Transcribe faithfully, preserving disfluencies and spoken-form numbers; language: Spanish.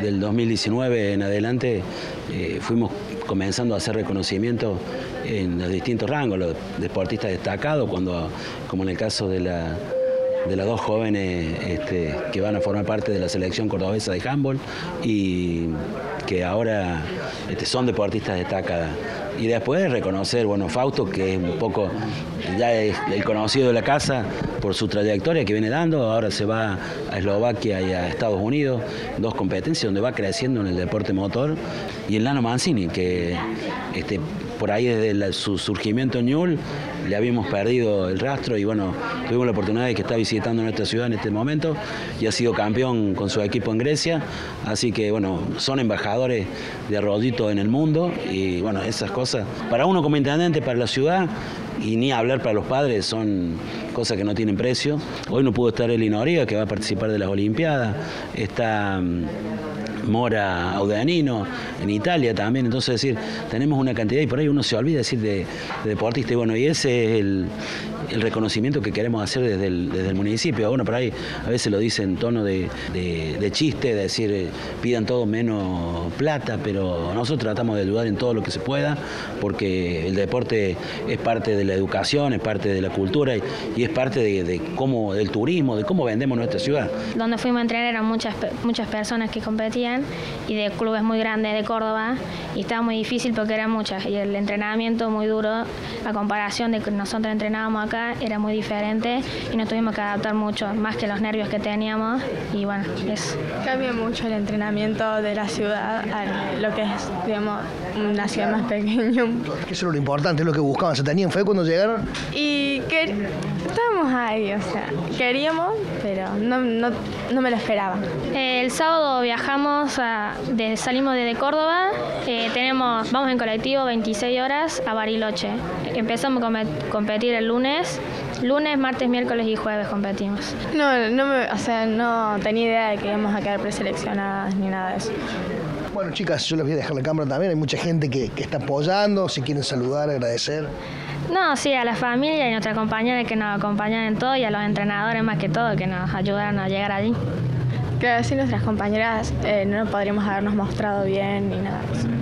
del dos mil diecinueve en adelante eh, fuimos comenzando a hacer reconocimiento en los distintos rangos, los deportistas destacados, cuando, como en el caso de la... de las dos jóvenes este, que van a formar parte de la selección cordobesa de handball y que ahora este, son deportistas destacadas. Y después reconocer, bueno, Fausto, que es un poco, ya es el conocido de la casa por su trayectoria que viene dando, ahora se va a Eslovaquia y a Estados Unidos, dos competencias donde va creciendo en el deporte motor, y el Nano Mancini, que este, por ahí desde la, su surgimiento en Newell's le habíamos perdido el rastro y bueno, tuvimos la oportunidad de que está visitando nuestra ciudad en este momento y ha sido campeón con su equipo en Grecia, así que bueno, son embajadores de Arroyito en el mundo y bueno, esas cosas, para uno como intendente, para la ciudad, y ni hablar para los padres, son cosas que no tienen precio. Hoy no pudo estar Eli Noriega, que va a participar de las Olimpiadas, está Mora Audeanino en Italia también, entonces decir, tenemos una cantidad y por ahí uno se olvida decir de, de deportista y bueno, y ese es el, el reconocimiento que queremos hacer desde el, desde el municipio. Bueno, por ahí a veces lo dice en tono de, de, de chiste, de decir eh, pidan todo menos plata, pero nosotros tratamos de ayudar en todo lo que se pueda, porque el deporte es parte de la educación, es parte de la cultura y, y es parte de, de cómo, del turismo, de cómo vendemos nuestra ciudad. Donde fuimos a entrenar eran muchas, muchas personas que competían y de clubes muy grandes de Córdoba y estaba muy difícil porque eran muchas y el entrenamiento muy duro a comparación de que nosotros entrenábamos acá era muy diferente y nos tuvimos que adaptar mucho, más que los nervios que teníamos y bueno, eso. Cambia mucho el entrenamiento de la ciudad a lo que es, digamos, una ciudad más pequeña. Eso era lo importante, es lo que buscaban, ¿se tenían fe cuando llegaron? Y que estábamos ahí, o sea, queríamos, pero no, no, no me lo esperaba. El sábado viajamos, a, de, salimos desde Córdoba, eh, tenemos, vamos en colectivo veintiséis horas a Bariloche. Empezamos a competir el lunes, lunes, martes, miércoles y jueves competimos. No, no me, o sea, no tenía idea de que íbamos a quedar preseleccionadas ni nada de eso. Bueno, chicas, yo les voy a dejar la cámara también, hay mucha gente que, que está apoyando, si quieren saludar, agradecer. No, sí, a la familia y a nuestras compañeras que nos acompañan en todo y a los entrenadores más que todo que nos ayudaron a llegar allí. Claro, sin nuestras compañeras eh, no podríamos habernos mostrado bien ni nada de eso.